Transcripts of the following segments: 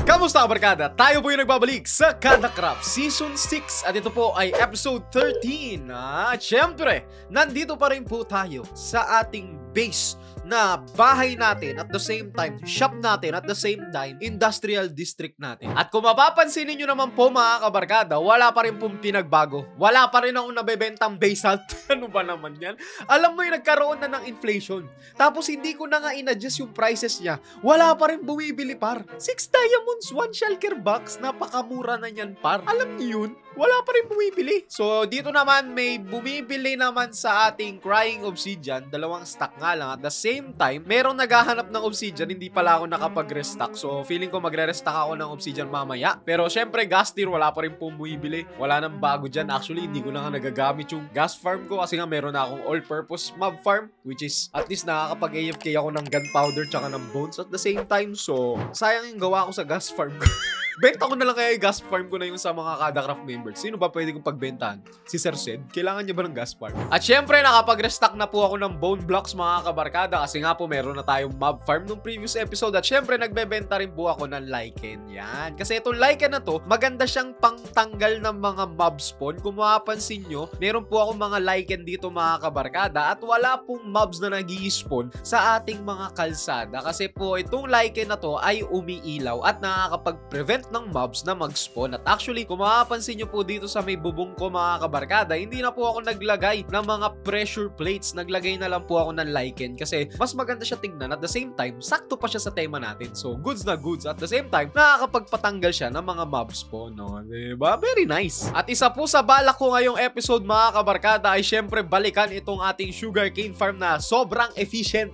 Kamusta barkada? Tayo po yung nagbabalik sa Kada Craft Season 6 at ito po ay episode 13. At syempre, nandito pa rin po tayo sa ating base na bahay natin at the same time, shop natin at the same time, industrial district natin. At kung mapapansin niyo naman po mga kabarkada, wala pa rin pong pinagbago. Wala pa rin akong nabebentang basalt. Ano ba naman yan? Alam mo yung nagkaroon na ng inflation. Tapos hindi ko na nga in-adjust yung prices niya. Wala pa rin bumibili par. 6 diamonds, 1 shulker box. Napakamura na yan par. Alam niyo yun? Wala pa rin bumibili. So, dito naman may bumibili naman sa ating Crying Obsidian. 2 stock nga lang. At the same time, merong naghahanap ng Obsidian. Hindi pala ako nakapag-restock. So, feeling ko magre-restock ako ng Obsidian mamaya. Pero, syempre, gas tier, wala pa rin pong bumibili. Wala nang bago dyan. Actually, hindi ko na nga nagagamit yung gas farm ko kasi nga meron na akong all-purpose mob farm. Which is, at least nakakapag-AFK ako ng gunpowder tsaka ng bones at the same time. So, sayang yung gawa ko sa gas farm ko. Benta ko na lang kaya yung gas farm ko na yung sa mga KadaCraft members. Sino ba pwede kong pagbentahan? Si Sir Sed? Kailangan niya ba ng gas farm? At syempre, nakapag-restock na po ako ng bone blocks mga kabarkada kasi nga po meron na tayong mob farm nung previous episode. At syempre, nagbebenta rin po ako ng lichen. Yan. Kasi itong lichen na to, maganda siyang pangtanggal ng mga mob spawn. Kung mapapansin nyo, meron po akong mga lichen dito mga kabarkada at wala pong mobs na nag-i-spawn sa ating mga kalsada. Kasi po, itong lichen na to ay umiilaw at nakakapag-prevent ng mobs na mag-spawn. At actually, kung mapapansin nyo po dito sa may bubong ko mga kabarkada, hindi na po ako naglagay ng mga pressure plates. Naglagay na lang po ako ng lichen kasi mas maganda siya tingnan. At the same time, sakto pa siya sa tema natin. So, goods na goods. At the same time, nakakapagpatanggal siya ng mga mob spawn. No? Diba? Very nice. At isa po sa balak ko ngayong episode mga kabarkada ay syempre balikan itong ating sugarcane farm na sobrang efficient.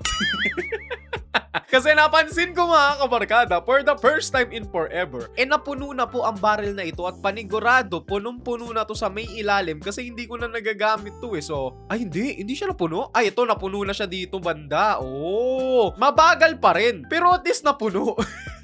Kasi napansin ko mga kabarkada, for the first time in forever, napuno na po ang barrel na ito at panigurado, punong-puno na to sa may ilalim kasi hindi ko na nagagamit to eh. So, ay hindi siya napuno. Ay, ito napuno na siya dito banda. Oh, mabagal pa rin. Pero at least napuno.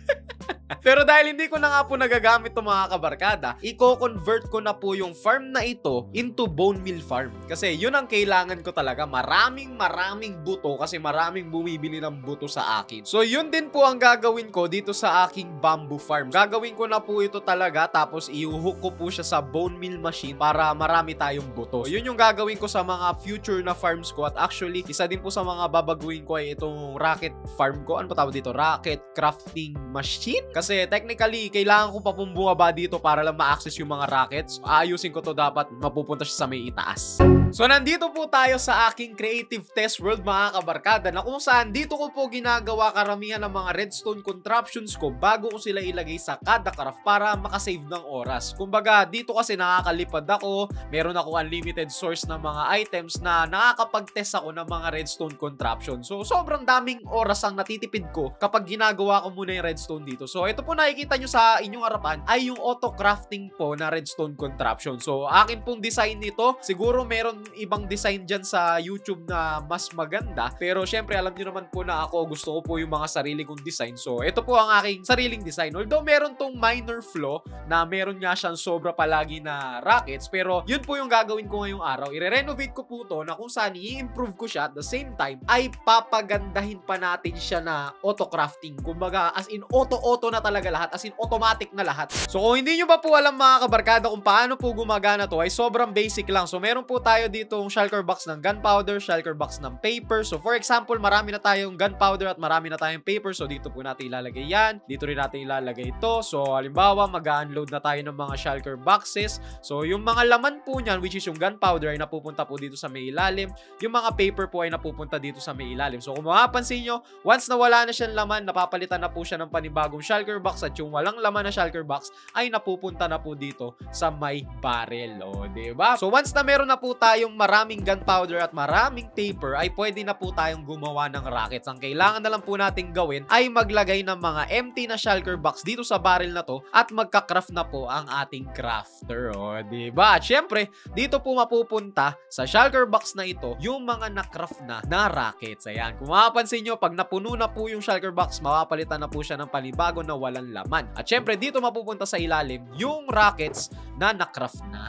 Pero dahil hindi ko na nga po nagagamit itong mga kabarkada, i-convert ko na po yung farm na ito into bone meal farm. Kasi yun ang kailangan ko talaga. Maraming buto kasi maraming bumibili ng buto sa akin. So yun din po ang gagawin ko dito sa aking bamboo farm. Gagawin ko na po ito talaga tapos i-hook ko po siya sa bone meal machine para marami tayong buto. So, yun yung gagawin ko sa mga future na farms ko. At actually, isa din po sa mga babaguhin ko ay itong rocket farm ko. Ano pa tawag dito? Rocket crafting machine? Kasi technically, kailangan ko pa pong bumaba dito para lang ma-access yung mga rockets. Ayusin ko to, dapat mapupunta siya sa may itaas. So, nandito po tayo sa aking creative test world mga kabarkada na kung saan dito ko po ginagawa karamihan ng mga redstone contraptions ko bago ko sila ilagay sa KadaCraft para makasave ng oras. Kumbaga, dito kasi nakakalipad ako, meron ako unlimited source ng mga items na nakakapag-test ako ng mga redstone contraption. So, sobrang daming oras ang natitipid ko kapag ginagawa ko muna yung redstone dito. So, ito po nakikita nyo sa inyong harapan ay yung auto-crafting po na redstone contraption. So, akin pong design nito, siguro meron ibang design dyan sa YouTube na mas maganda. Pero, syempre, alam nyo naman po na ako, gusto ko po yung mga sarili kong design. So, ito po ang aking sariling design. Although, meron tong minor flaw na meron nga siyang sobra palagi na rockets. Pero, yun po yung gagawin ko ngayong araw. I-renovate ko po to na kung saan i-improve ko siya at the same time ay papagandahin pa natin siya na auto-crafting. Kumbaga, as in auto na talaga lahat. As in automatic na lahat. So, kung hindi nyo ba po alam mga kabarkada kung paano po gumagana to, ay sobrang basic lang. So, meron po tayo ditong shulker box ng gunpowder, shulker box ng paper. So, for example, marami na tayong gunpowder at marami na tayong paper. So, dito po natin ilalagay yan. Dito rin natin ilalagay ito. So, halimbawa, mag-unload na tayo ng mga shulker boxes. So, yung mga laman po niyan, which is yung gunpowder, ay napupunta po dito sa may ilalim. Yung mga paper po ay napupunta dito sa may ilalim. So, kung mapapansin nyo, once na wala na siyang laman, napapalitan na po siya ng panibagong shulker box at yung walang laman na shulker box ay napupunta na po dito sa may barrel. O, diba? So, once na meron na po tayong maraming gunpowder at maraming paper, ay pwede na po tayong gumawa ng rockets. Ang kailangan na lang po nating gawin ay maglagay ng mga empty na shulker box dito sa barrel na to at magka-craft na po ang ating crafter. O, diba? At syempre, dito po mapupunta sa shulker box na ito yung mga na-craft na rockets. Ayan. Kung mapapansin nyo, pag napuno na po yung shulker box, mapapalitan na po siya ng panibago na walang laman. At syempre, dito mapupunta sa ilalim yung rockets na na-craft na. O,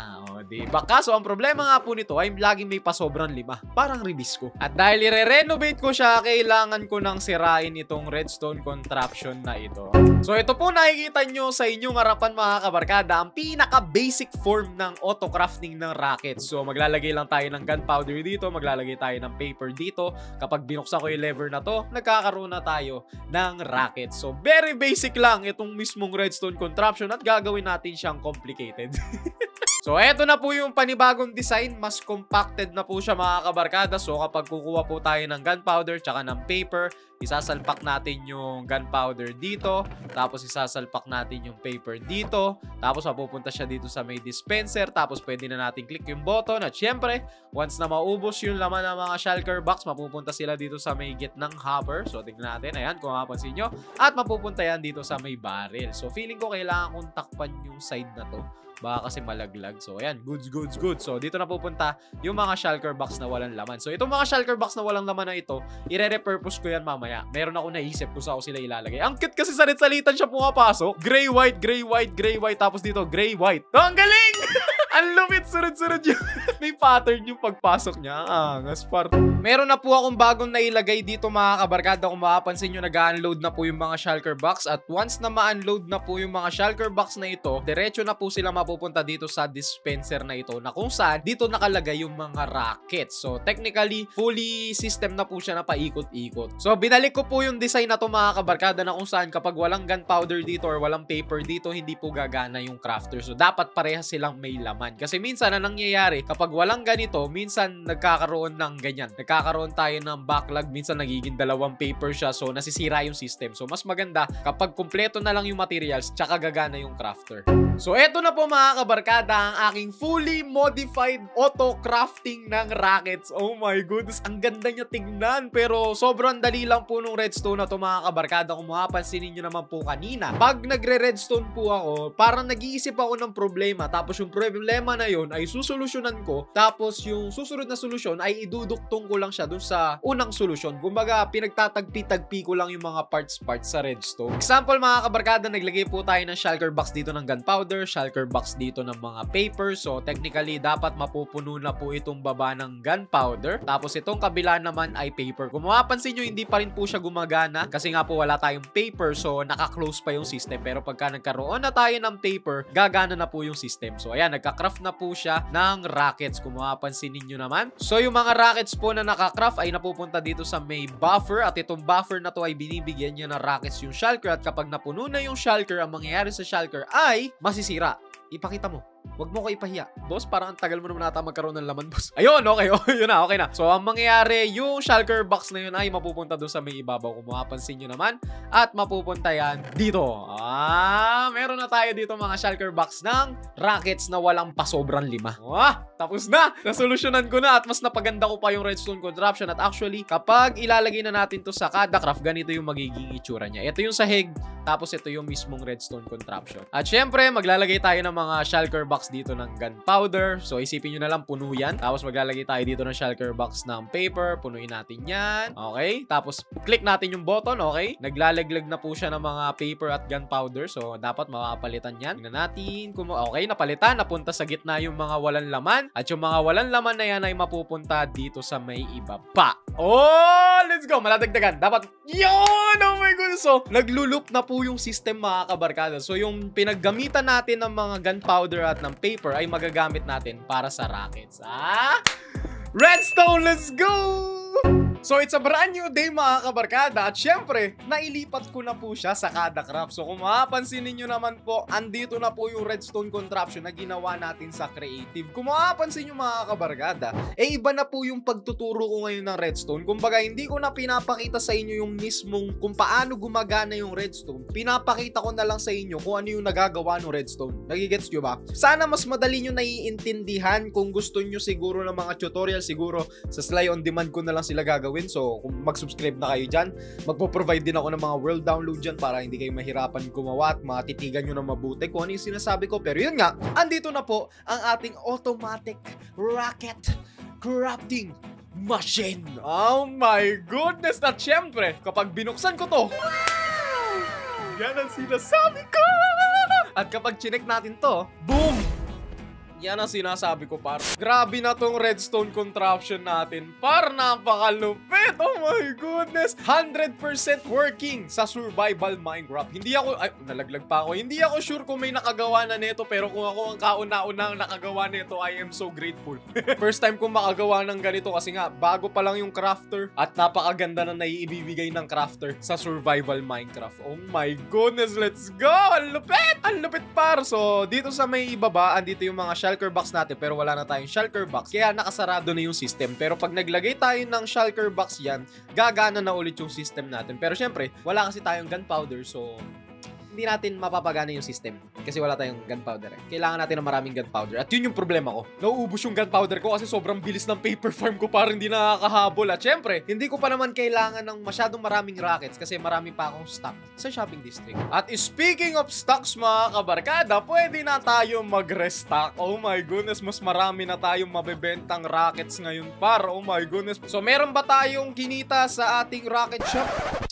diba? Kaso ang problema nga po nito ay laging may pasobrang 5. Parang release ko. At dahil i-renovate ko siya, kailangan ko nang sirain itong redstone contraption na ito. So ito po nakikita nyo sa inyong harapan mga kabarkada, ang pinaka-basic form ng auto-crafting ng rocket. So maglalagay lang tayo ng gunpowder dito, maglalagay tayo ng paper dito. Kapag binuksan ko yung lever na to, nagkakaroon na tayo ng rocket. So very basic lang itong mismong redstone contraption at gagawin natin siyang complicated. So, eto na po yung panibagong design. Mas compacted na po siya mga kabarkada. So, kapag kukuha po tayo ng gunpowder tsaka ng paper, isasalpak natin yung gunpowder dito. Tapos, isasalpak natin yung paper dito. Tapos, mapupunta siya dito sa may dispenser. Tapos, pwede na natin click yung button. At syempre, once na maubos yung laman ng mga shulker box, mapupunta sila dito sa may gitnang hopper. So, tingnan natin. Ayan, kung mapapansin nyo. At mapupunta yan dito sa may barrel. So, feeling ko kailangan kong takpan yung side na to. Baka kasi malaglag. So, ayan. Goods. So, dito na pupunta yung mga shulker box na walang laman. So, itong mga shulker box na walang laman na ito, ire-repurpose ko yan mamaya. Meron ako naisip kung saan ko sila ilalagay. Ang cute kasi salit-salitan siya pumapasok. Gray, white, tapos dito, gray, white. Oh, ang galing! Ang lumit, sunod-sunod yun. May pattern yung pagpasok niya. Angas part. Meron na po akong bagong nailagay dito mga kabarkada. Kung makapansin nyo, nag-unload na po yung mga shulker box. At once na ma-unload na po yung mga shulker box na ito, diretso na po sila mapupunta dito sa dispenser na ito, na kung saan dito nakalagay yung mga rockets. So technically, fully system na po siya na paikot-ikot. So binalik ko po yung design na to mga kabarkada, na kung saan kapag walang gunpowder dito or walang paper dito, hindi po gagana yung crafter. So dapat parehas silang may laman. Kasi minsan na nangyayari, kapag walang ganito, minsan nagkakaroon ng ganyan. Nagkakaroon tayo ng backlog, minsan nagiging dalawang paper siya, so nasisira yung system. So mas maganda kapag kumpleto na lang yung materials, tsaka gagana yung crafter. So eto na po mga kabarkada, ang aking fully modified auto crafting ng rockets. Oh my goodness, ang ganda niya tignan. Pero sobrang dali lang po nung redstone na to mga kabarkada. Kung mapapansin niyo naman po kanina, pag nagre-redstone po ako, parang nag-iisip ako ng problema, tapos yung problema na yun ay susolusyonan ko, tapos yung susunod na solusyon ay iduduktong ko lang siya dun sa unang solusyon. Kumbaga, pinagtatagpi-tagpi ko lang yung mga parts sa redstone. Example mga kabarkada, naglagay po tayo ng shulker box dito ng gunpowder, shulker box dito ng mga paper. So technically, dapat mapupuno na po itong baba ng gunpowder. Tapos itong kabila naman ay paper. Kung mapapansin nyo, hindi pa rin po siya gumagana kasi nga po wala tayong paper, so naka-close pa yung system. Pero pagka nagkaroon na tayo ng paper, gagana na po yung system. So ayan, nagka-craft na po siya ng rockets kung mapapansin ninyo naman. So yung mga rockets po na naka-craft ay napupunta dito sa may buffer, at itong buffer na to ay binibigyan niya ng rockets yung shulker, at kapag napuno na yung shulker, ang mangyayari sa shulker ay masisira. Ipakita mo. Huwag mo ko ipahiya. Boss, parang ang tagal mo naman nata magkaroon ng laman, boss. Ayun, okay. Yun na, okay na. So, ang mangyayari, yung shulker box na yun ay mapupunta doon sa may ibabaw. Kung mapapansin nyo naman. At mapupunta yan dito. Meron na tayo dito mga shulker box ng rockets na walang pasobrang 5. Tapos na. Nasolusyonan ko na at mas napaganda ko pa yung redstone contraption. At actually, kapag ilalagay na natin to sa kada craft, ganito yung magiging itsura niya. Ito yung sahig, tapos ito yung mismong redstone contraption. At syempre, maglalagay tayo ng mga shulker box dito ng gunpowder. So, isipin nyo na lang, puno yan. Tapos, maglalagay tayo dito ng shulker box ng paper. Punuin natin yan. Okay? Tapos, click natin yung button. Okay? Naglalaglag na po siya ng mga paper at gunpowder. So, dapat mapapalitan yan. Tingnan natin. Okay, napalitan. Napunta sa gitna yung mga walang laman. At yung mga walang laman na yan ay mapupunta dito sa may ibaba. Oh! Let's go! Maladagdagan. Dapat, yun! Oh my goodness! So, naglulup na po yung system mga kabarkada. So, yung pinaggamitan natin ng mga gunpowder at ng paper ay magagamit natin para sa rockets. Redstone, let's go! So, it's a brand new day mga kabarkada, at syempre, nailipat ko na po siya sa kada craft. So, kung mapapansin ninyo naman po, andito na po yung redstone contraption na ginawa natin sa creative. Kung mapapansin nyo mga kabarkada, iba na po yung pagtuturo ko ngayon ng redstone. Kumbaga, hindi ko na pinapakita sa inyo yung mismong kung paano gumagana yung redstone. Pinapakita ko na lang sa inyo kung ano yung nagagawa ng redstone. Nagigets nyo ba? Sana mas madali nyo naiintindihan. Kung gusto nyo siguro ng mga tutorial, siguro sa Sly on Demand ko na lang sila gagawin. So, kung mag-subscribe na kayo dyan, magpo-provide din ako ng mga world download dyan para hindi kayo mahirapan gumawa at matitigan nyo na mabuti kung ano yung sinasabi ko. Pero yun nga, andito na po ang ating automatic rocket crafting machine. Oh my goodness! At syempre, kapag binuksan ko to, yan ang sinasabi ko! At kapag chinek natin to, boom! Yan ang sinasabi ko, par. Grabe na tong redstone contraption natin. Par, napakalupit. Oh my goodness. 100% working sa survival Minecraft. Hindi ako, ay, nalaglag pa ako. Hindi ako sure kung may nakagawa na nito. Pero kung ako ang kauna-unang nakagawa nito, I am so grateful. First time kong makagawa ng ganito kasi nga, bago pa lang yung crafter. At napakaganda na naiibibigay ng crafter sa survival Minecraft. Oh my goodness, let's go. Ang lupit. Ang lupit, par. So, dito sa may ibaba, andito yung mga shulker box natin pero wala na tayong shulker box kaya nakasarado na yung system. Pero pag naglagay tayo ng shulker box yan, gagana na ulit yung system natin. Pero syempre, wala kasi tayong gunpowder so hindi natin mapapagana yung system kasi wala tayong gunpowder. Kailangan natin ng maraming gunpowder at yun yung problema ko. Nauubos yung gunpowder ko kasi sobrang bilis ng paper farm ko parang hindi nakakahabol. At syempre, hindi ko pa naman kailangan ng masyadong maraming rockets kasi marami pa akong stock sa shopping district. At speaking of stocks mga kabarkada, pwede na tayo mag-restock. Oh my goodness, mas marami na tayong mabebentang rockets ngayon par. Oh my goodness. So meron ba tayong kinita sa ating rocket shop?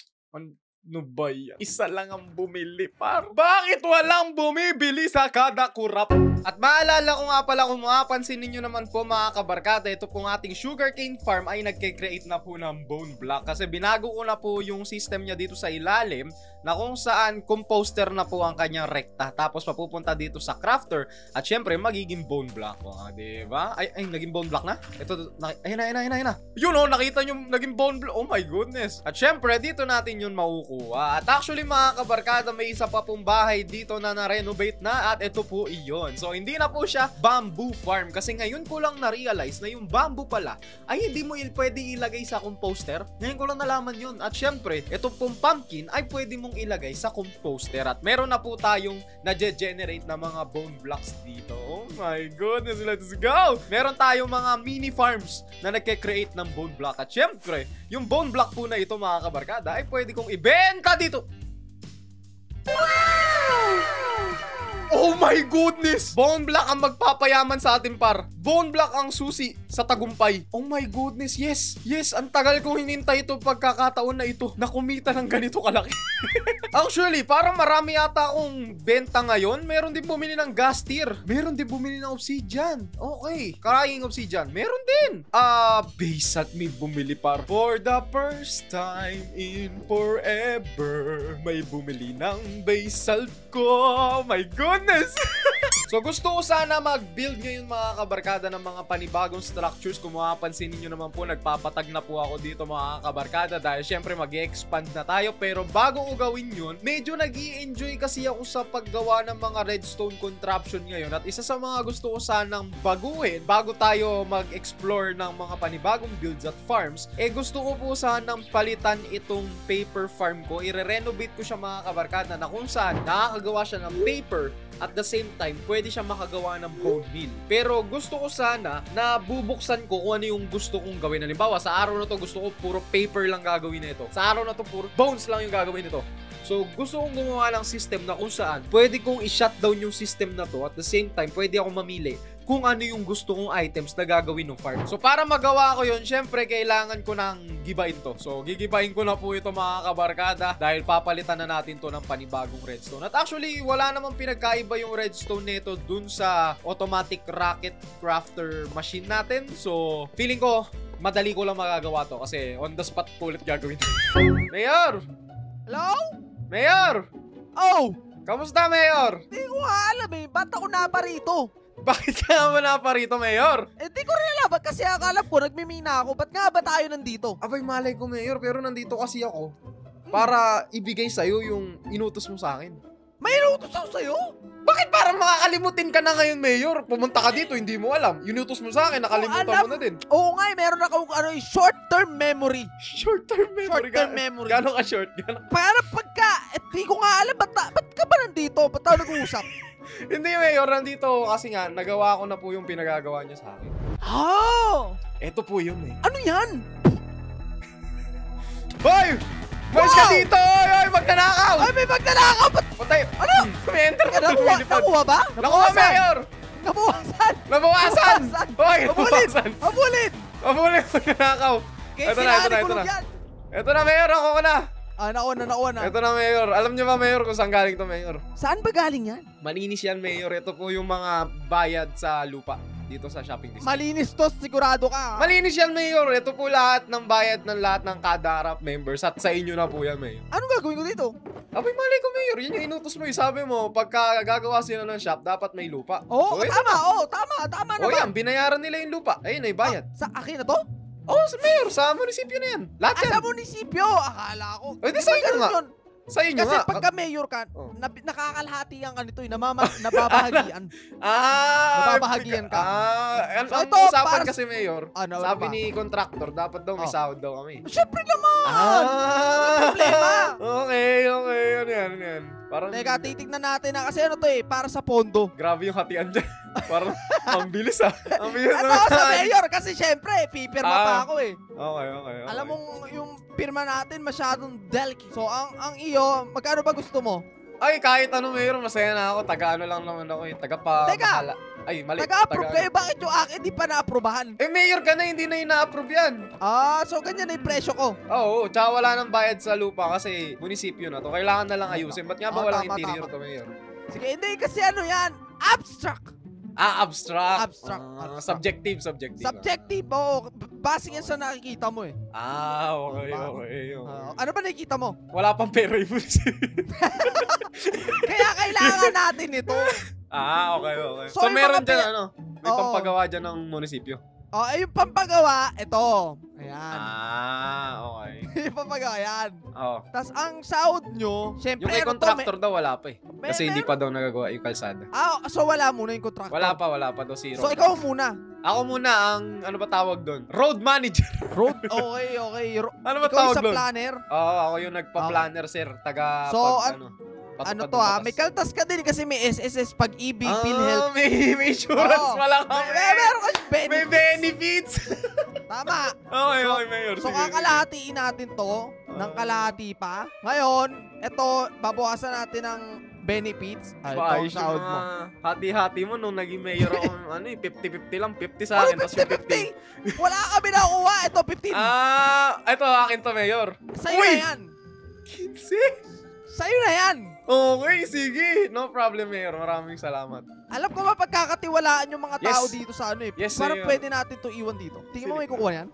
Ano ba yan? Isa lang ang bumili, par. Bakit walang bumibili sa kada kurap? At maalala ko nga pala, kung mapapansin ninyo naman po mga kabarkada, ito pong ating sugarcane farm ay nagke-create na po ng bone block. Kasi binago ko na po yung system niya dito sa ilalim na kung saan composter na po ang kanyang rekta. Tapos papupunta dito sa crafter at syempre magiging bone block. Diba? Ay, naging bone block na? Ito, ayun na. Yun o, nakita nyo, naging bone block. Oh my goodness. At syempre, dito natin yun makukuha. At actually mga kabarkada, may isa pa pong bahay dito na na-renovate na at ito po iyon. So, hindi na po siya bamboo farm kasi ngayon ko lang na-realize na yung bamboo pala ay hindi mo pwede ilagay sa composter. Ngayon ko lang nalaman yun. At syempre, ito pong pumpkin ay pwede mong ilagay sa composter at meron na po tayong na-generate na mga bone blocks dito. Oh my goodness, let's go! Meron tayong mga mini farms na nagke-create ng bone block at syempre, yung bone block po na ito mga kabarkada ay pwede kong ibenta dito. Wow! Oh my goodness! Bone block ang magpapayaman sa atin par. Bone block ang susi sa tagumpay. Oh my goodness, yes! Yes, ang tagal kong hinintay ito pagkakataon na ito na kumita ng ganito kalaki. Actually, parang marami yata akong benta ngayon. Meron din bumili ng gas tier. Meron din bumili ng obsidian. Okay, karaying obsidian. Meron din. Base at may bumili par. For the first time in forever, may bumili ng basalt ko. Oh my goodness! So gusto ko sana mag-build ngayon mga kabarkada ng mga panibagong structures. Kung mapapansin niyo naman po, nagpapatag na po ako dito mga kabarkada dahil syempre mag-expand na tayo. Pero bago ko gawin yun, medyo nag-i-enjoy kasi ako sa paggawa ng mga redstone contraption ngayon. At isa sa mga gusto ko sanang baguhin bago tayo mag-explore ng mga panibagong builds at farms, gusto ko po sanang palitan itong paper farm ko. I-renovate ko siya mga kabarkada na kung saan nakakagawa siya ng paper. At the same time, pwede siya makagawa ng bone meal. Pero gusto ko sana na bubuksan ko kung ano yung gusto kong gawin. Halimbawa, sa araw na to gusto ko puro paper lang gagawin nito. Sa araw na to puro bones lang yung gagawin nito. So, gusto kong gumawa ng system na kung saan pwede kong i-shutdown yung system na to. At the same time, pwede ako mamili kung ano yung gusto kong items na gagawin ng farm. So, para magawa ko yun, syempre, kailangan ko ng gibain to. So, gigibain ko na po ito mga kabarkada dahil papalitan na natin to ng panibagong redstone. At actually, wala namang pinagkaiba yung redstone nito dun sa automatic rocket crafter machine natin. So, feeling ko, madali ko lang magagawa to kasi on the spot ko ulit gagawin. Mayor! Hello? Mayor! Oh! Kamusta, Mayor? Di ko alam eh. Ba't ako naparito? Bakit ka naman naparito, Mayor? Di ko rin alam. Ba't kasi alam ko, nagmimina ako. Ba't nga ba tayo nandito? Abay, malay ko, Mayor. Pero nandito kasi ako para ibigay sa'yo yung inutos mo sa akin. May inutos ako sa'yo? Bakit parang makakalimutin ka na ngayon, Mayor? Pumunta ka dito, hindi mo alam. Inutos mo sa akin, nakalimutan mo na din. Oo nga, meron ako short-term memory. Short-term memory? Short-term memory. Gano'n ka short? Para pagka, di ko nga alam, ba't ka ba nandito? Ba't tayo nag-uusap? Hindi, Mayor. Nandito kasi nga, nagawa ko na po yung pinagagawa niya sa akin. Oh! Eto po yun, eh. Ano yan? Hoy! Malis ka dito! Hoy! Magnanakaw! Ay, may magnanakaw! Patay! Ano? May enter ka Nakuha ba? Nakuha, Mayor! Nabawasan! Nabawasan! Hoy! Nabawasan! Mabulit! Mabulit! Magnanakaw! Ito na. Ito na, Mayor. Ako ko na. Nakuha na. Ito na, Mayor. Alam niyo ba, Mayor, kung saan galing to, Mayor? Saan ba galing yan? Malinis yan, Mayor. Ito po yung mga bayad sa lupa dito sa shopping district. Malinis to, sigurado ka. Malinis yan, Mayor. Ito po lahat ng bayad ng lahat ng Kadarap members at sa inyo na po yan, Mayor. Anong gagawin ko dito? Abay, mali ko, Mayor. Yan yung inutos mo. Sabi mo, pagka gagawa sila ng shop, dapat may lupa. Oo, Okay, tama O yan, naman. binayaran nila yung lupa. Ayun, ay bayad. Sa akin na to? Mayor, sa munisipyo na yan. Lahat yan. Sa munisipyo, akala ko. Di Di sa ba inyo ganun nga. yun? Sa inyo Kasi nga. pagka mayor ka, Oh. nakakalahatian ka nito, nababahagian. So Nababahagian ka. ang So, ito, usapan para kasi, Mayor, Ano sabi ba? ni contractor, dapat daw may Oh. sahod daw kami. Siyempre naman! problema. Okay. Ano yan? Parang, Teka, titignan natin na kasi ano to para sa pondo. grabe yung hatian dyan. Parang, ang bilis ah. Ang bilis Ito naman. sa mayor kasi syempre, pipirma pa ako Okay. Alam mong yung pirma natin masyadong delicate. So, ang iyo, magkano ba gusto mo? Ay, kahit ano, Mayor, masaya na ako. Taga ano lang naman ako eh. Taga pa Teka! mahala. Ay, mali. Nag-approve kayo, bakit yung akin di pa na-approbahan? Mayor ka na, hindi na ina-approve yan. So ganyan na yung presyo ko. Oo, tsaka wala nang bayad sa lupa kasi munisipyo na to. Kailangan na lang ayusin. Ba't nga ba walang Tama. interior to, Mayor? Sige, hindi kasi ano yan, abstract. Abstract. Abstract. Subjective. Subjective, base yan sa nakikita mo Okay. Ano ba nakikita mo? Wala pang pera yung munisipyo. Kaya kailangan natin ito. Okay. So, So, yung meron mga dyan, may Oo. pampagawa dyan ng munisipyo. Yung pampagawa, ito. Ayan. Okay. Yung pampagawa, yan. Oo. Tapos ang sahod nyo, syempre Yung kay ano to, contractor daw, wala pa eh. May- Kasi hindi pa daw nagagawa yung kalsada. so wala muna yung contractor. Wala pa daw, zero. So ikaw muna. Ako muna ang, ano ba tawag doon? Road manager. Road, okay. Ano ba Ikaw tawag sa doon? planner. Oo, ako yung nagpa-planner, sir. Taga, So, patupad Ano to ng may batas. kaltas ka din kasi may SSS, pag-ibig, PhilHealth. May insurance Oo. pala kami. Meron kasi May benefits. Tama. Okay, Mayor. So Sige. kakalahatiin natin to ng kalahati pa. Ngayon, ito, babawasan natin ng benefits. Ito ang Ayos yung sahod mo. mga hati-hati mo nung naging mayor ako. 50-50 lang. 50 sa akin, tapos yung 50. 50. Wala kami nakuha. Ito, 15. Ito akin to, Mayor. Sa'yo Uy! na yan. 15? Sa'yo na yan. Okay, sige. No problem, Mayor. Maraming salamat. Alam ko ba pagkakatiwalaan yung mga tao Yes. dito sa Yes, Parang Mayor. pwede natin to iwan dito. Tingin mo may kukuha yan?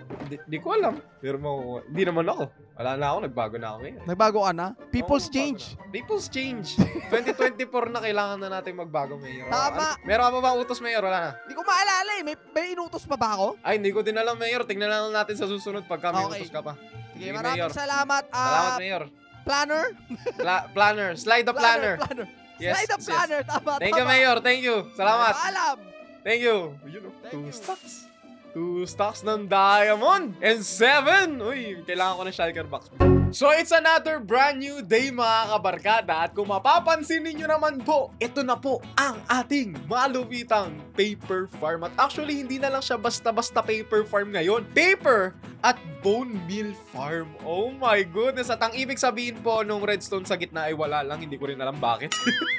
Di ko alam. Pero hindi naman ako. Wala na ako. Nagbago na ako ngayon. Nagbago ka na? People's Oo, change. bago na. People's change. 2024 na kailangan na natin magbago, Mayor. Tama. Meron ka ba bang utos, Mayor? Wala na. Hindi ko maalala May inutos pa ba ako? Ay, hindi ko din alam, Mayor. Tingnan lang natin sa susunod pagka may Okay. utos ka pa. Sige, Sige, maraming Mayor. salamat. Salamat, Mayor. Planner? Planner. Slide the planner. Yes, Slide the yes. planner. Tama, Thank you, Mayor. Thank you. Salamat. Paalam. Thank you. You know, Thank 2 you. stocks. 2 stocks ng diamond. And 7. Uy, kailangan ko ng shulker box. So, it's another brand new day, mga kabarkada. At kung mapapansin ninyo naman po, ito na po ang ating malupitang paper farm. At actually, hindi na lang siya basta-basta paper farm ngayon. Paper at bone meal farm. Oh my goodness. At ang ibig sabihin po nung redstone sa gitna ay wala lang. Hindi ko rin alam bakit.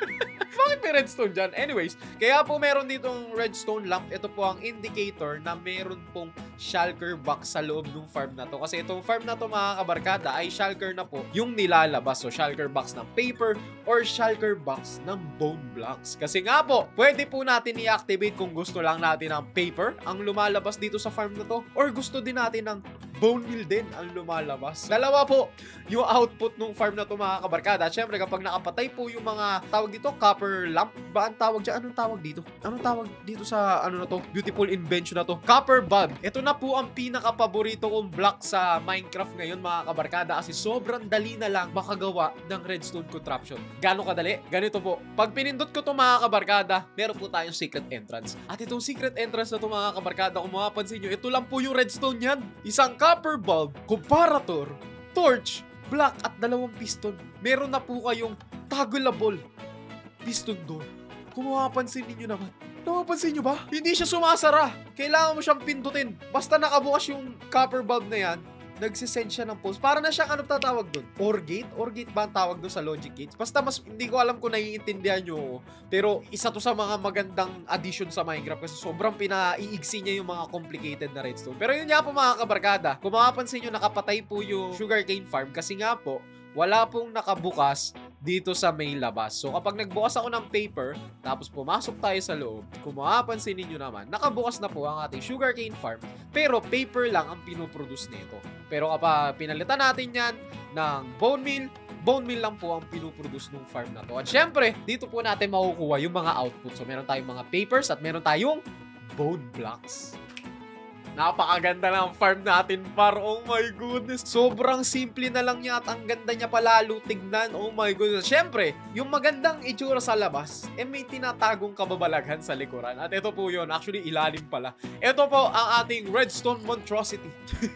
Bakit may redstone dyan? Anyways, kaya po meron ditong redstone lamp. Ito po ang indicator na meron pong shulker box sa loob ng farm na to. Kasi itong farm na to, mga kabarkada, ay shulker na po yung nilalabas. So, shulker box ng paper or shulker box ng bone blocks. Kasi nga po, pwede po natin i-activate kung gusto lang natin ng paper ang lumalabas dito sa farm na to. Or gusto din natin ng bone meal din ang lumalabas. Dalawa po yung output ng farm na to, mga kabarkada. At syempre, kapag nakapatay po yung mga tawag dito, copper lamp ba ang tawag dyan? Anong tawag dito? Anong tawag dito sa ano na to? Beautiful invention na to. Copper bulb. Ito na po ang pinaka-paborito kong block sa Minecraft ngayon, mga kabarkada, kasi sobrang dali na lang makagawa ng redstone contraption. Gano'ng kadali? Ganito po. Pag pinindot ko to, mga kabarkada, meron po tayong secret entrance. At itong secret entrance na to, mga kabarkada, kung mapapansin nyo, ito lang po yung redstone yan. Isang copper bulb, comparator, torch, block at 2 piston. Meron na po kayong toggleable piston door. Kung mapapansin ninyo naman. Napapansin nyo ba? Hindi siya sumasara. Kailangan mo siyang pindutin. Basta nakabukas yung copper bulb na yan, nagsisend siya ng post. Para na siyang ano tatawag doon? OR gate? OR gate ba ang tawag doon sa logic gates? Basta mas hindi ko alam kung naiintindihan nyo. Pero isa to sa mga magandang addition sa Minecraft kasi sobrang pinaiigsi niya yung mga complicated na redstone. Pero yun nga po mga kabarkada, kung mapapansin nyo nakapatay po yung sugarcane farm kasi nga po, wala pong nakabukas dito sa may labas. So kapag nagbukas ako ng paper, tapos pumasok tayo sa loob, kung mapapansin ninyo naman, nakabukas na po ang ating sugarcane farm, pero paper lang ang pinoproduce nito. Pero kapag pinalitan natin yan ng bone meal lang po ang pinoproduce ng farm na to. At syempre, dito po natin makukuha yung mga output. So meron tayong mga papers at meron tayong bone blocks. Napakaganda ng farm natin, par. Oh my goodness. Sobrang simple na lang niya at ang ganda niya palalo tignan. Oh my goodness. Siyempre, yung magandang itsura sa labas, may tinatagong kababalaghan sa likuran. At ito po yun. Actually, ilalim pala. Ito po ang ating redstone monstrosity.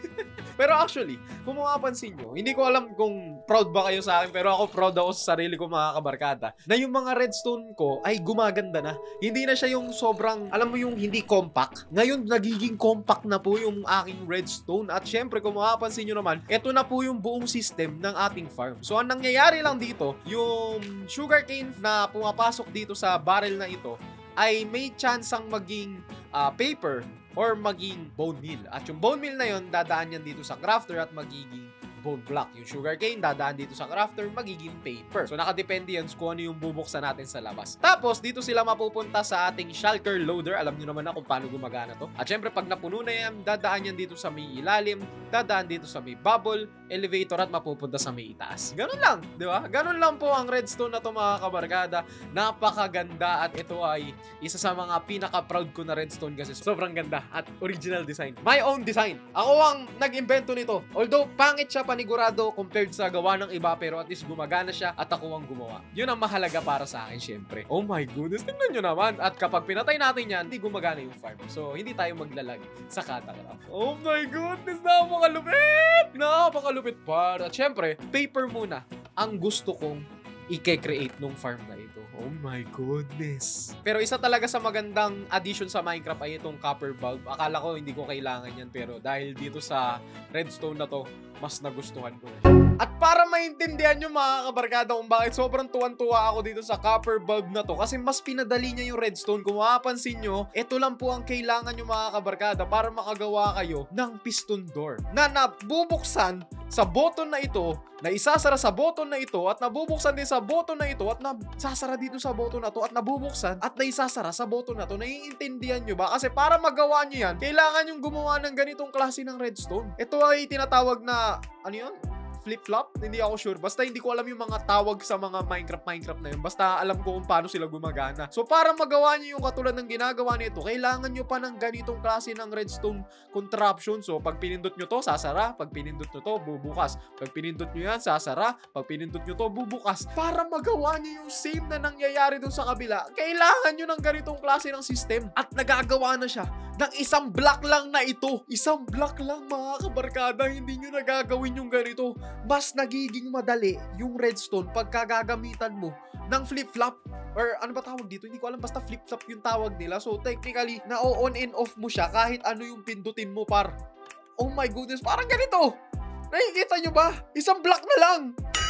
Pero actually, kung mapapansin nyo, hindi ko alam kung proud ba kayo sa akin, pero ako proud ako sa sarili ko mga kabarkada, na yung mga redstone ko ay gumaganda na. Hindi na siya yung sobrang, alam mo yung hindi compact. Ngayon, nagiging compact na po yung aking redstone. At syempre, kung mapapansin nyo naman, ito na po yung buong system ng ating farm. So, ang nangyayari lang dito, yung sugarcane na pumapasok dito sa barrel na ito, ay may chance ang maging paper or maging bone meal. At yung bone meal na yun, dadaan yan dito sa crafter at magiging bone block. Yung sugarcane, dadaan dito sa crafter, magiging paper. So, nakadepende yan kung ano yung bubuksan natin sa labas. Tapos, dito sila mapupunta sa ating shulker loader. Alam nyo naman na kung paano gumagana to. At syempre, pag napuno na yan, dadaan yan dito sa may ilalim, dadaan dito sa may bubble, elevator, at mapupunta sa may itaas. Ganun lang, di ba? Ganun lang po ang redstone na to mga kabarkada. Napakaganda at ito ay isa sa mga pinaka-proud ko na redstone kasi sobrang ganda at original design. My own design. Ako ang nag-invento nito. Although, pangit siya panigurado compared sa gawa ng iba, pero at least gumagana siya at ako ang gumawa. Yun ang mahalaga para sa akin, syempre. Oh my goodness, tingnan nyo naman. At kapag pinatay natin yan, hindi gumagana yung farm. So, hindi tayo maglalag sa Catacraft. Oh my goodness, napakalupit! Napakalupit pa. At syempre, paper muna ang gusto kong i-create nung farm na ito. Oh my goodness. Pero isa talaga sa magandang addition sa Minecraft ay itong copper bulb. Akala ko hindi ko kailangan yan, pero dahil dito sa redstone na to, mas nagustuhan ko. At para maintindihan nyo mga kabarkada kung bakit sobrang tuwan-tuwa ako dito sa copper bulb na to, kasi mas pinadali niya yung redstone. Kung mapapansin nyo, ito lang po ang kailangan nyo mga kabarkada para makagawa kayo ng piston door na nabubuksan sa button na ito, na isasara sa button na ito, at nabubuksan din sa button na ito, at nasasara dito sa button na to, at nabubuksan at naisasara sa button na to. Naiintindihan nyo ba? Kasi para magawa nyo yan, kailangan yung gumawa ng ganitong klase ng redstone. Ito ay tinatawag na, ano yun? Flip-flop? Hindi ako sure. Basta hindi ko alam yung mga tawag sa mga Minecraft na yun. Basta alam ko kung paano sila gumagana. So, para magawa nyo yung katulad ng ginagawa nito, kailangan nyo pa ng ganitong klase ng redstone contraption. So, pag pinindot nyo to, sasara. Pag pinindot nyo to, bubukas. Pag pinindot nyo yan, sasara. Pag pinindot nyo to, bubukas. Para magawa nyo yung same na nangyayari dun sa kabila, kailangan nyo ng ganitong klase ng system. At nagagawa na siya ng isang block lang na ito. Isang block lang mga kabarkada. Hindi nyo nagagawin yung ganito. Mas nagiging madali yung redstone pagka gagamitan mo ng flip-flop or ano ba tawag dito? Hindi ko alam, basta flip-flop yung tawag nila. So technically, na-on and off mo siya kahit ano yung pindutin mo par. Oh my goodness, parang ganito. Nakikita nyo ba? Isang block na lang.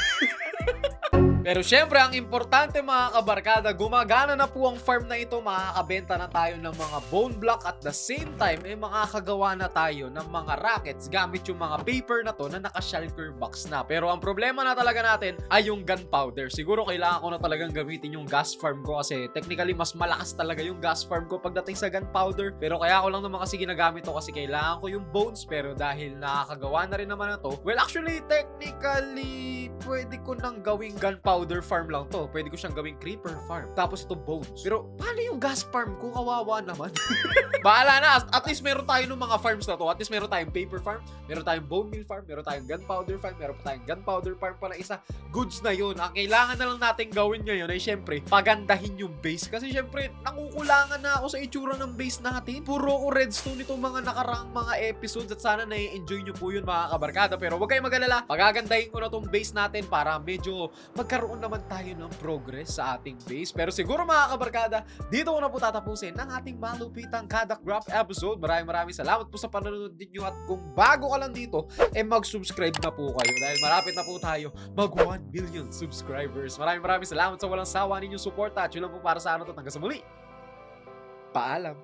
Pero syempre, ang importante mga kabarkada, gumagana na po ang farm na ito. Makakabenta na tayo ng mga bone block at the same time, makakagawa na tayo ng mga rockets gamit yung mga paper na to na naka-shulker box na. Pero ang problema na talaga natin ay yung gunpowder. Siguro kailangan ko na talagang gamitin yung gas farm ko kasi technically mas malakas talaga yung gas farm ko pagdating sa gunpowder. Pero kaya ko lang naman kasi ginagamit to kasi kailangan ko yung bones. Pero dahil nakakagawa na rin naman na to, well actually technically pwede ko nang gawing gunpowder farm lang to. Pwede ko siyang gawing creeper farm. Tapos ito bones. Pero paano yung gas farm ko? Kawawa naman. Bahala na. At least meron tayo ng mga farms na to. At least meron tayong paper farm, meron tayong bone meal farm, meron tayong gunpowder farm, meron pa tayong gunpowder farm pa na isa. Goods na yun. Ang kailangan na lang natin gawin ngayon ay syempre pagandahin yung base. Kasi syempre nakukulangan na ako sa itsura ng base natin. Puro ko redstone itong mga nakaraang mga episodes at sana na-enjoy nyo po yun mga kabarkada. Pero huwag kayong mag-alala. Pagagandahin ko na tong base natin para medyo magkaroon magkaroon naman tayo ng progress sa ating base. Pero siguro mga kabarkada, dito ko na po tatapusin ng ating malupitang Kadakrap episode. Maraming salamat po sa panonood ninyo at kung bago ka lang dito, mag-subscribe na po kayo dahil malapit na po tayo mag 1 million subscribers. Maraming salamat sa walang sawa ninyong suporta at yun lang po para sa ano to. Hanggang sa muli. Paalam.